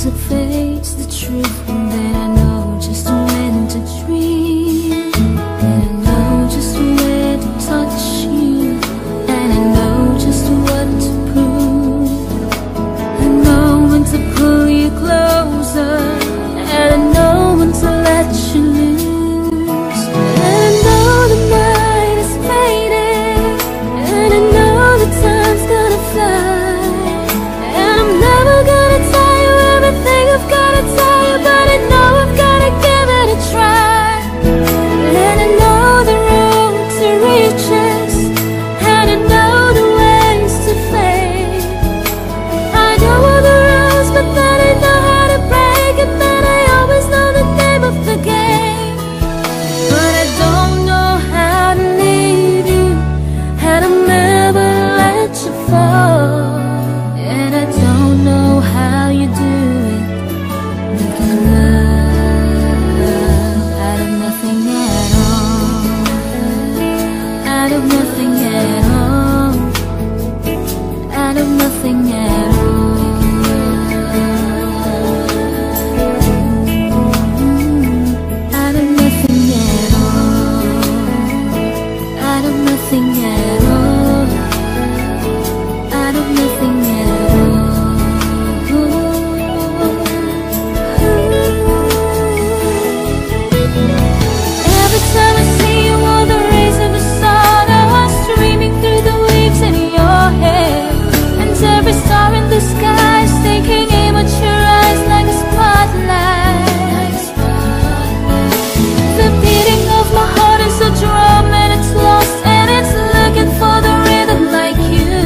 to face the truth, and then I know just when to dream, and I know just where to touch you, and I know just what to prove. I know when to pull you closer, and I know when to let you loose. And I know the night is fading, and I know the time's gonna fly, and I'm never gonna tell you everything I've gotta tell you, but I know I've gotta give it a try. And I know the road to riches, and I know the ways to fame. I know all the rules, but then I know how to break it, and I always know the name of the game. But I don't know how to leave you, and I'll never let you fall. And I don't know how you do it, making love out of nothing at all, out of nothing at all, out of nothing at all. Out of nothing at all, out of nothing at all, out of nothing at all. Every time I see you, all the rays of the sun are streaming through the waves in your hair, and every star in the sky is taking aim at your eyes like a spotlight. The beating of my heart is a drum, and it's lost, and it's looking for the rhythm like you.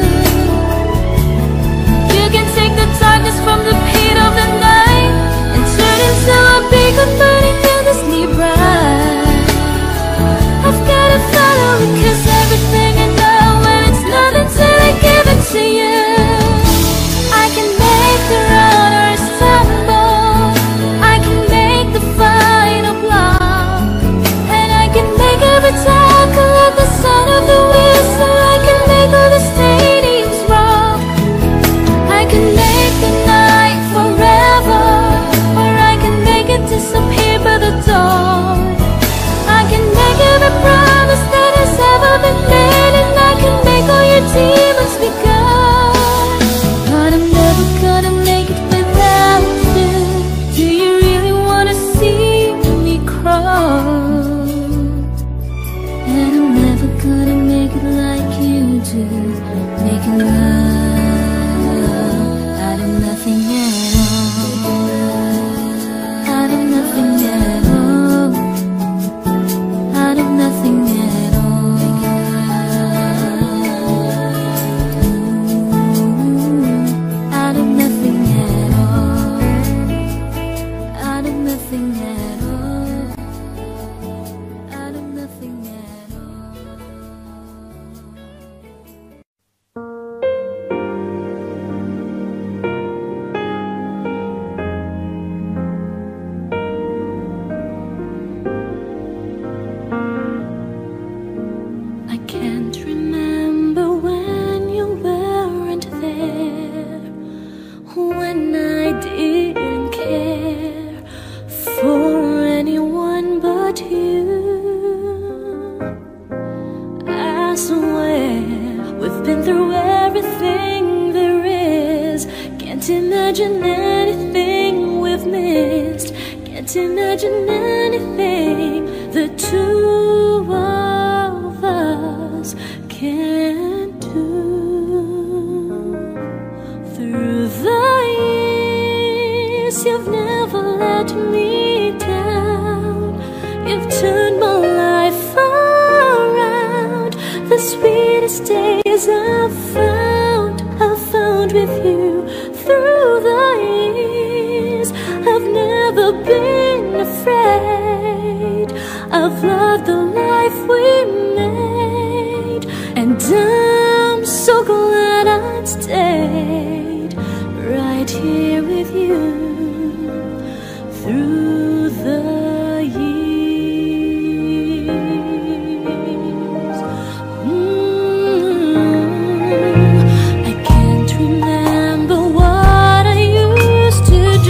You can take the darkness from the heat of the night and turn into a beacon burning endlessly bright. I've gotta follow it, 'cause everything I know, and it's nothing till I give it to you. I can make the runners stumble, I can make the final block, and I can make every tackle like the sound of the whistle. I can make all the stadiums rock, I can make the night forever, or I can make it disappear by the dawn. I can make every promise that has ever been made, and I can make all your demons be gone. But I'm never gonna make it without you. Do you really wanna see me crawl? And I'm never gonna make it like you do, making love out of nothing at all, out of nothing at all, out of nothing at all, out of nothing at all, out of nothing at all, out of nothing at all. I can't remember when you weren't there, when I didn't care for anyone but you. I swear we've been through everything there is. Can't imagine anything we've missed. Can't imagine anything the two of us can't do. Through the years, you've never let me down. You've turned my life around. The sweetest days I've found with you. Through the years, I've never been afraid. I've loved the life we made, and I'm so glad I stayed right here with you through the years. I can't remember what I used to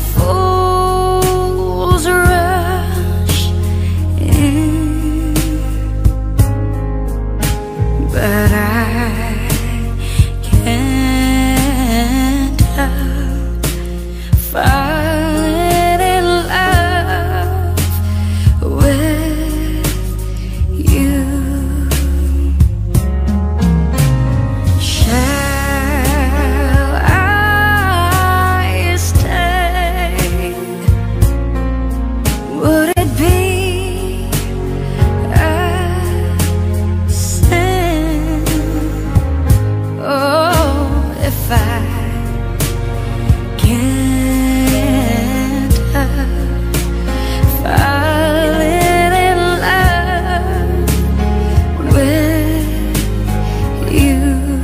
fools rush in, but I can't help falling in love with you. Shall I stay? Would it be a sin? Oh, if I can't help falling in love with you.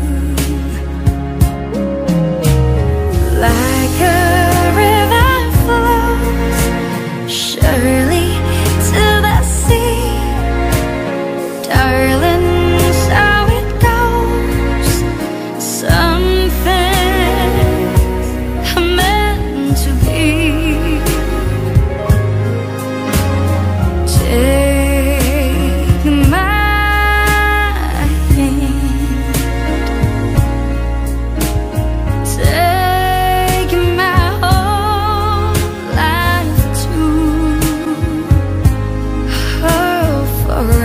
Like a river flows surely to the sea, darling, so it goes. Some things are meant to be. Take my hand, take my whole life too. Oh, for I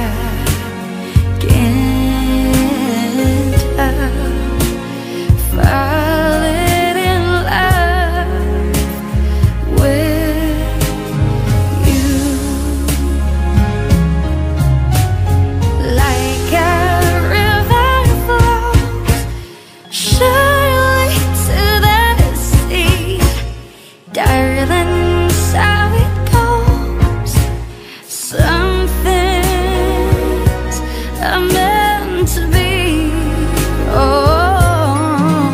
can't help falling in love with you. Like a river flows surely to the sea, darling, so it goes. Some things are meant to be. Oh,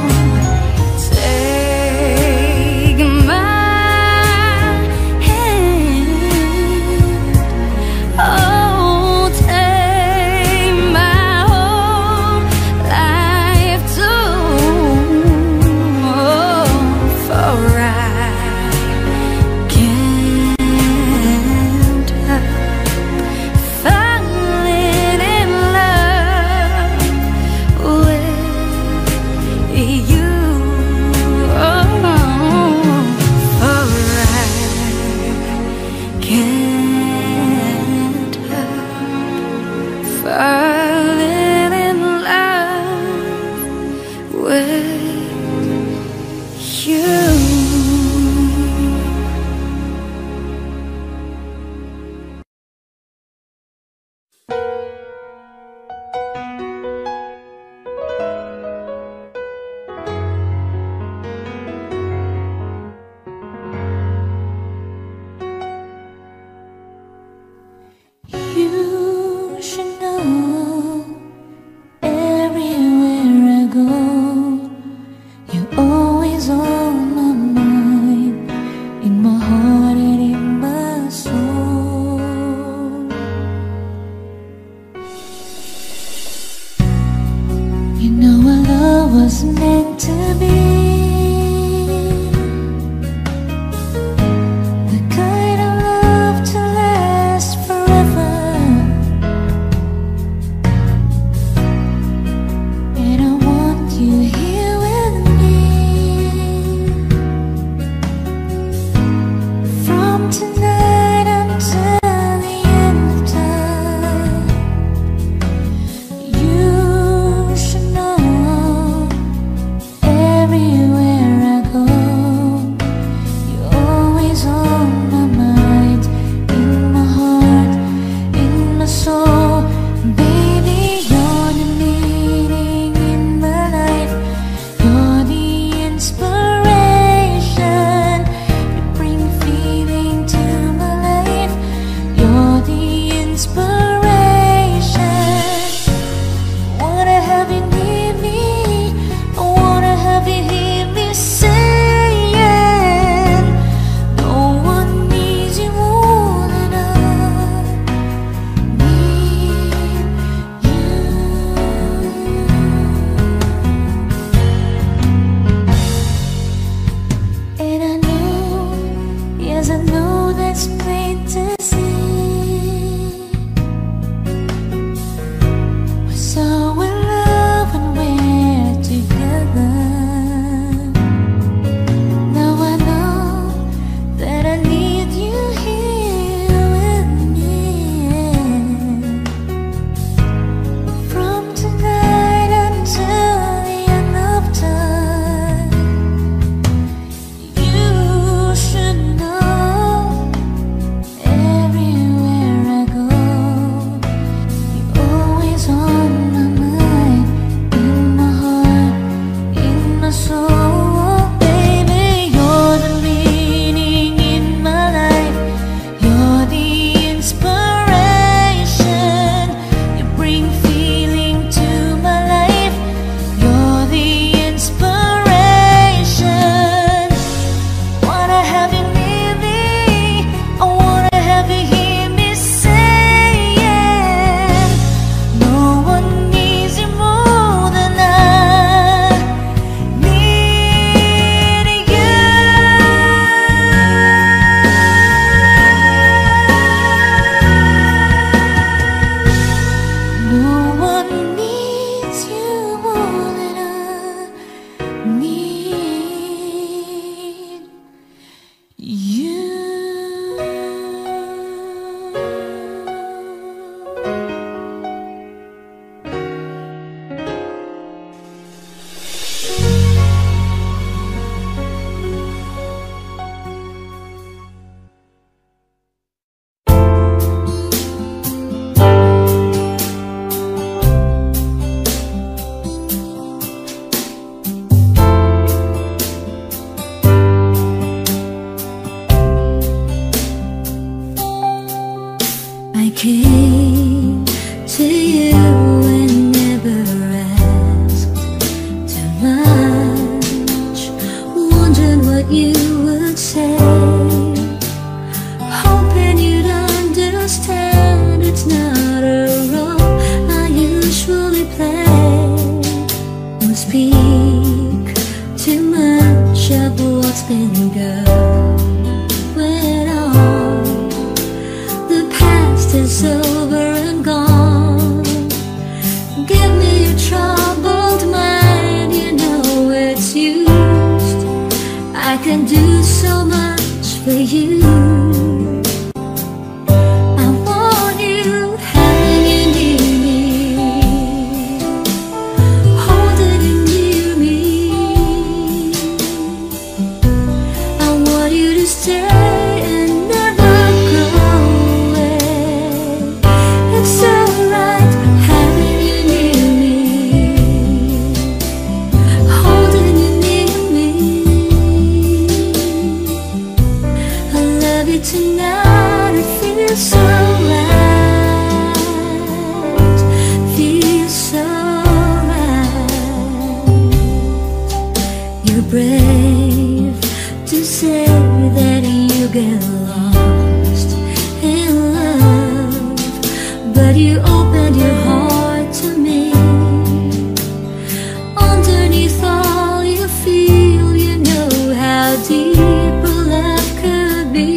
take my hand. Oh, take my whole life too. Oh, for I can't help falling in love with you. Oh, for I can't help falling in love with you. You should know, everywhere I go, you're always on my mind, in my heart and in my soul. You know our love was meant to be the kind of love to last forever. And I want you here with me from tonight until the end of time. You should know, everywhere I go, you're always on my mind, in my heart, in my soul. Baby, you're the meaning in my life. You're the inspiration. You bring feeling to it's plain to see we're so in love when we're together. Now I know that I need you here with me. From tonight until the end of time, you should know everywhere I go, you're always on my mind, in my heart, in my soul. Baby, you're the meaning in my life, you're the inspiration, you bring feeling to my life, you're the inspiration. Wanna have you near me, I wanna have you hear me saying, no one needs you more than I need you. No one needs you more than I need you. I came to you and never asked too much, wondered what you would say, hoping you'd understand it's not a role I usually play, or speak too much of what's been going on. The past is over and gone. Give me your troubled mind, you know it's used. I can do so much for you. I want you having you near me, holding you near me. I want you to stay and never go away. It's alright having you near me, holding you near me. I love you tonight, it feels so right, feels so right. You're brave to say that you get lost in love, but you opened your heart to me. Underneath all you feel, you know how deep a love could be.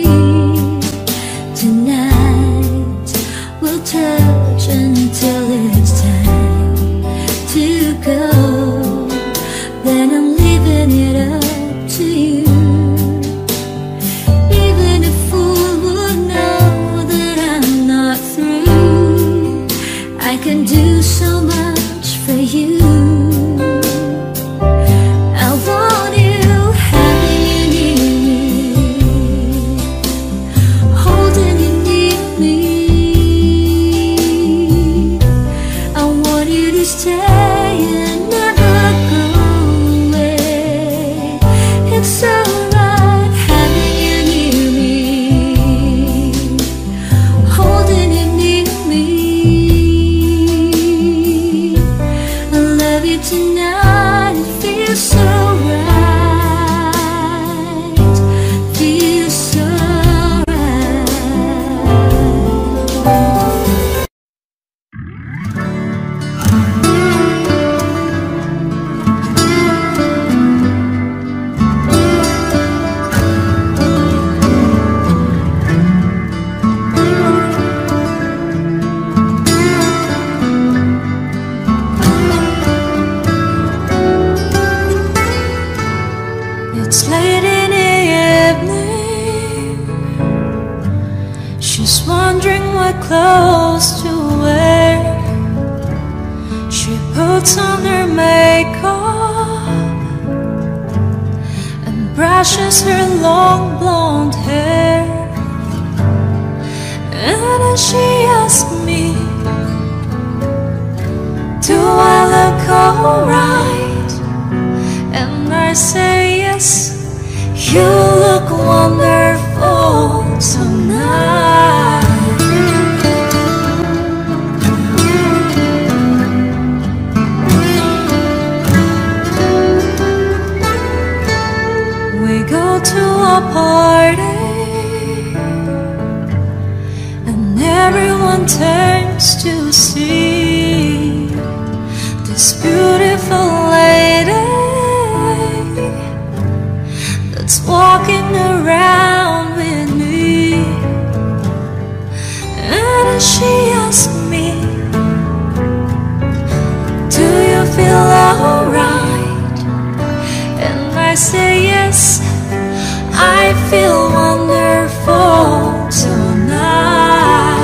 Tonight we'll touch until it's time to go. Then I'm leaving it up to you. Even a fool would know that I'm not through. clothes to wear. She puts on her makeup and brushes her long blonde hair. And then she asks me, do I look alright? And I say yes, you look wonderful tonight. We go to a party and everyone turns to see this beautiful lady that's walking around with me. And she asked me, do you feel alright? And I say yes, I feel wonderful tonight.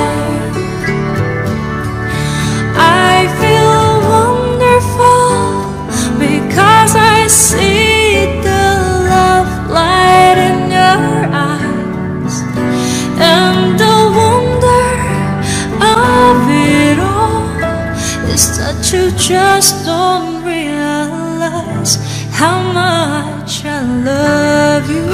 I feel wonderful because I see the love light in your eyes. And the wonder of it all is that you just don't realize how much I love you.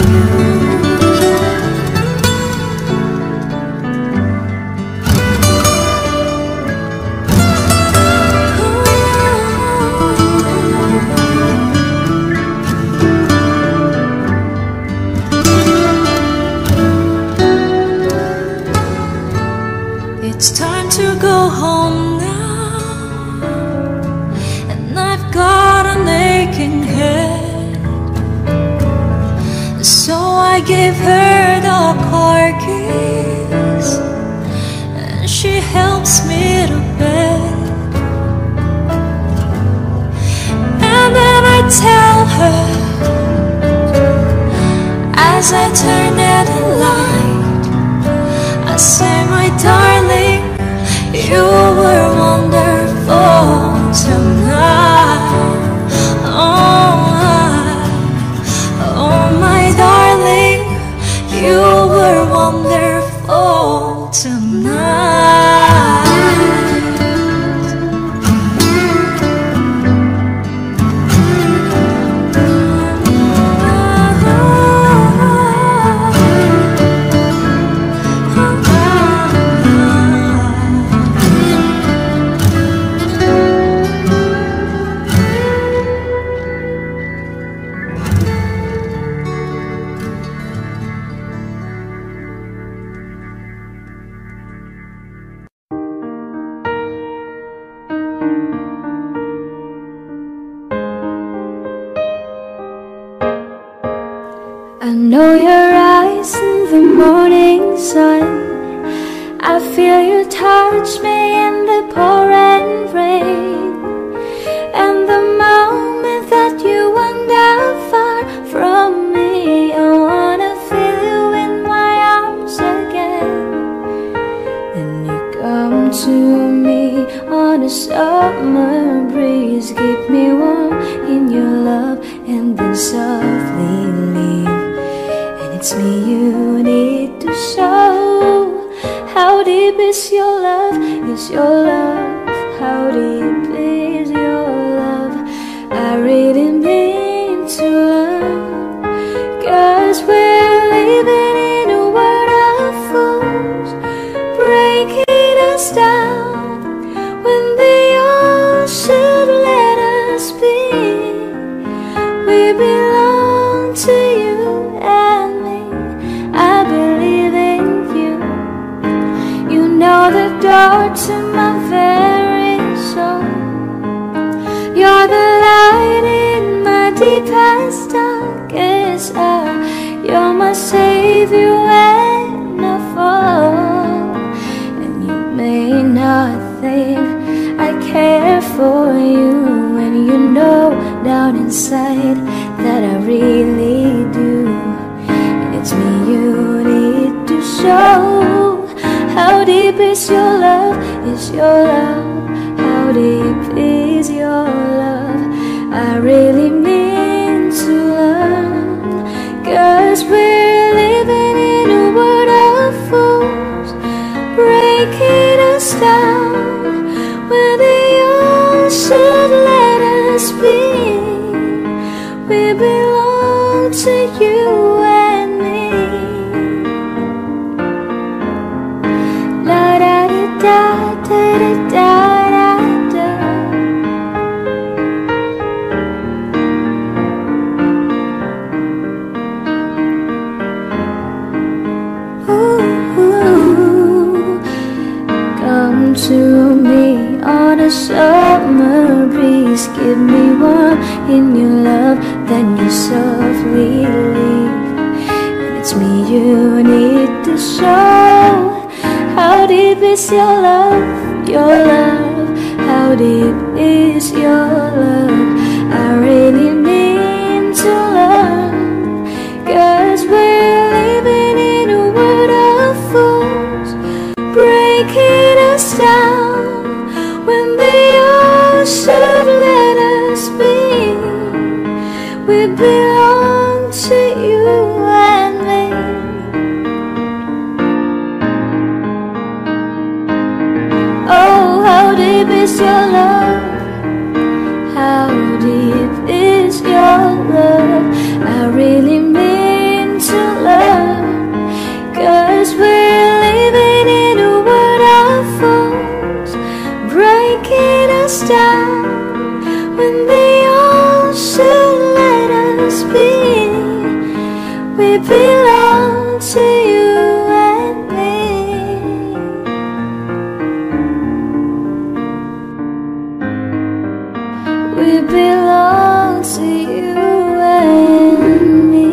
It's time to go home now, and I've got an aching head. So I give her the car keys, and she helps me to bed. And then I tell her, as I turn out the light, I say, my darling, you were wonderful tonight. Oh, my darling, you were wonderful tonight. I know your eyes in the morning sun. I feel you touch me in the pouring rain. And the moment that you wander far from me, I wanna feel you in my arms again. And you come to me on a summer breeze, keep me warm in your love, and then softly leave. It's me you need to show. How deep is your love? Is your love? How deep is your love? I really mean to learn, 'cause we're living in a world of fools, breaking us down when they all should let us be. We belong to you and I believe in you. You know the door to my very soul. You're the light in my deepest, darkest hour. You're my savior when I fall. And you may not think I care for you, and you know down inside that I really do. It's me you need to show. How deep is your love? Is your love? How deep is your love? I really mean to learn, 'cause we're living in a world of fools, breaking us down when they all should let us be. We belong to you and me. La da da da da da da da. Ooh, come to me on a summer breeze, give me warm in your love, then you softly leave. And it's me you need to show. How deep is your love? Your love. How deep is your love? I really mean to learn, 'cause we're living in a world of fools, breaking us down when they all should let us be. We belong to you and me. Oh, how deep is your love? How deep is your love? I really mean to learn, 'cause we're living in a world of fools, breaking us down when they all should let us be. We belong to you and me. We belong to you and me.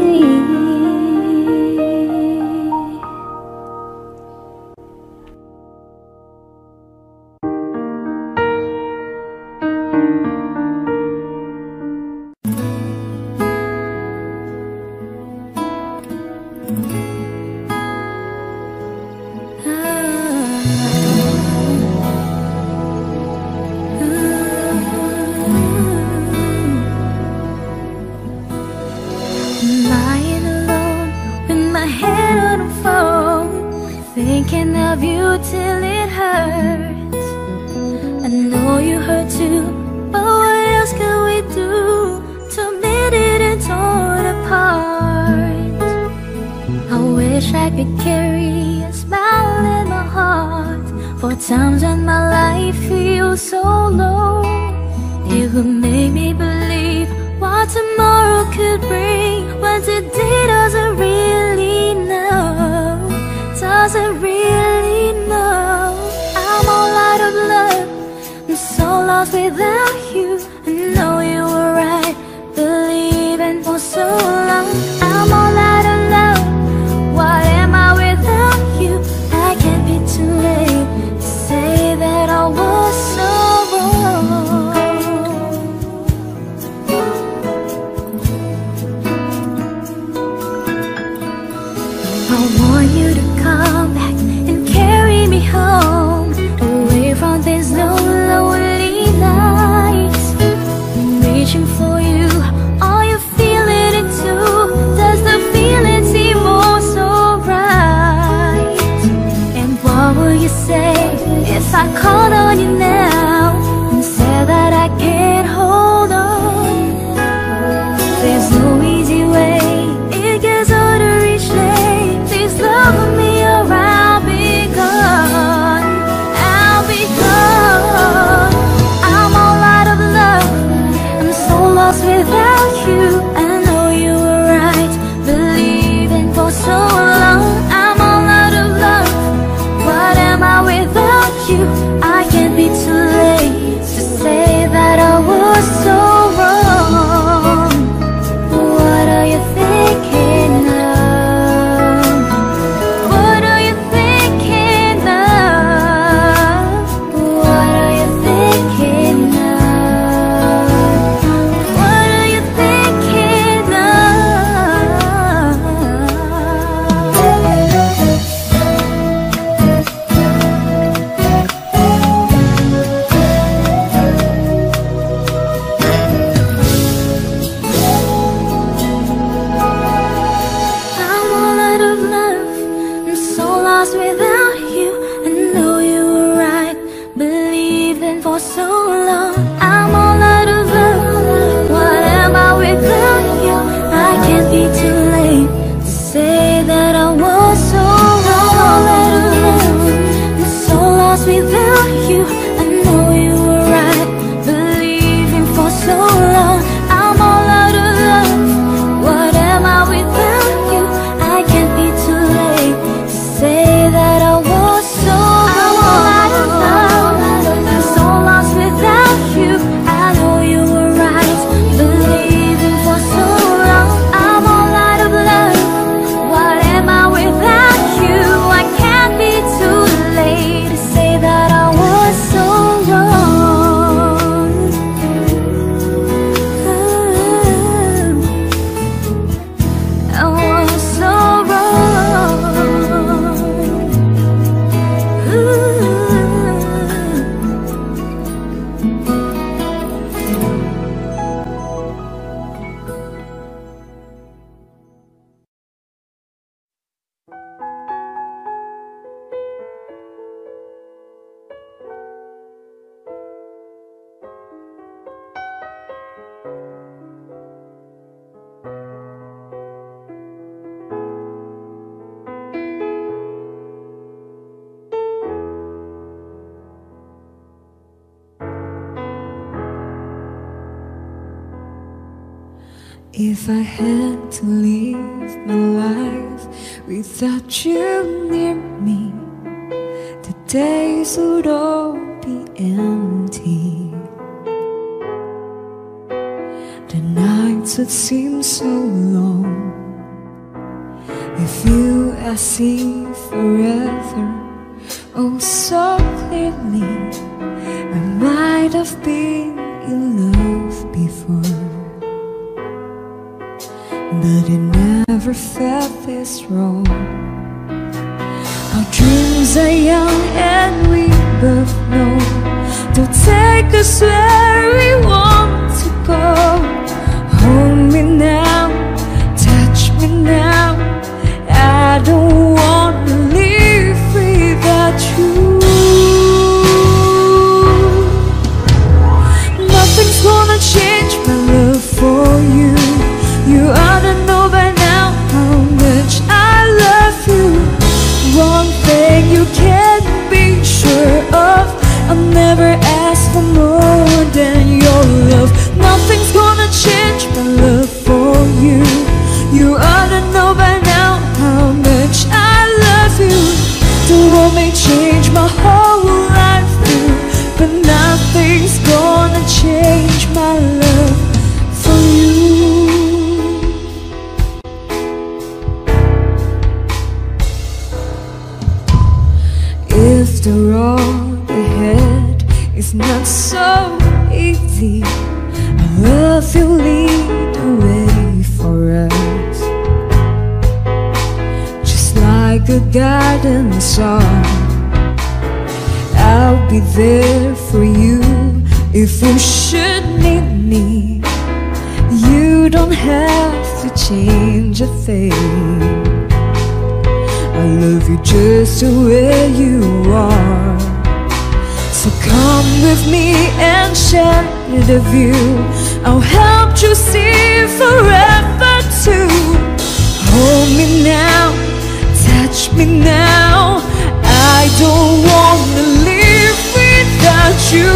Lying alone with my head on the phone, thinking of you till it hurts. I know you hurt too, but what else can we do to mend it and torn apart? I wish I could carry a smile in my heart for times when my life feels so low. It would make me believe what tomorrow could bring, when today doesn't really know, doesn't really know. I'm all out of love, I'm so lost without you. I know you were right, believing for so long. I'm all out of love, what am I without you? I can't be too late to say that I was so wrong. I want you to come back and carry me home, away from these lonely nights. I'm reaching for you, are you feeling it too? Does the feeling seem more so right? And what will you say if I called on you now and said that I can't hold on? There's no easy way, it gets harder each day. Please love me or I'll be gone, I'll be gone. I'm all out of love, I'm so lost without you. I know you were right, believing for so long. I'm all out of love, what am I without you? I lost without you. I know you were right, believing for so long. I'm all out of love. What am I without you? I can't be too late to say that I was so wrong. All out of love, I'm so lost without you. I know you were right, believing for so long. I'm all out of love. What am I without you? I can't be too late to say that I was so wrong. I'm all out of love. I'm so lost without you. I know you were right, believing for so long. I'm all out of love. What am I without you? I can't be too late to say that I was so wrong. I was so wrong. If I had to live my life without you near me, the days would all be empty. The nights would seem so long. With you I see forever, oh so clearly. I might have been in love before, but it never felt this wrong. Our dreams are young and we both know they'll take us where we want to go. Hold me now, touch me now. I don't want to live without you. Nothing's gonna change my love for you. You ought to know by now how much I love you. One thing you can be sure of, I'll never ask for more than your love. Nothing's gonna change my love for you. You ought to know by now how much I love you. The world may change my whole life through, but nothing's gonna change my love for you. If the road ahead is not so easy, our love will lead the way for us, just like a garden song. I'll be there for you if you should need me. You don't have to change a thing. I love you just the way you are. So come with me and share the view. I'll help you see forever too. Hold me now, touch me now. I don't want to live without you.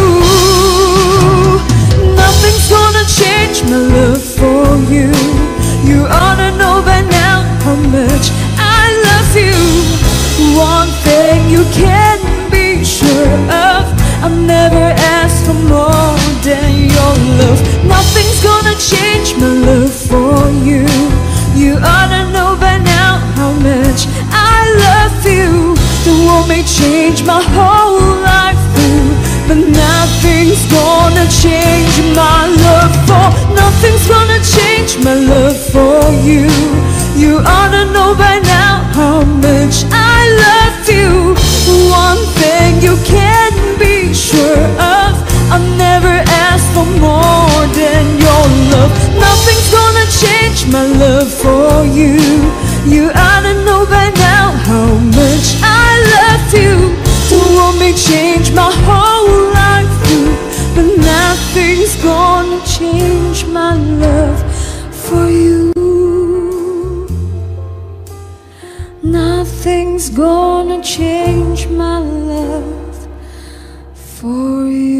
Nothing's gonna change my love for you. You ought to know by now how much I love you. One thing you can be sure of, I'll never ask for more than your love. Nothing's gonna change my love for you. You ought to know by now how much I love you. The world may change my whole life through, but nothing's gonna change my love for. Nothing's gonna change my love for you. You ought to know by now how much I love you. One thing you can be sure of, I'll never ask for more than your love. Nothing's gonna change my love for you. You ought to know by now how much I Nothing's gonna change my love for you.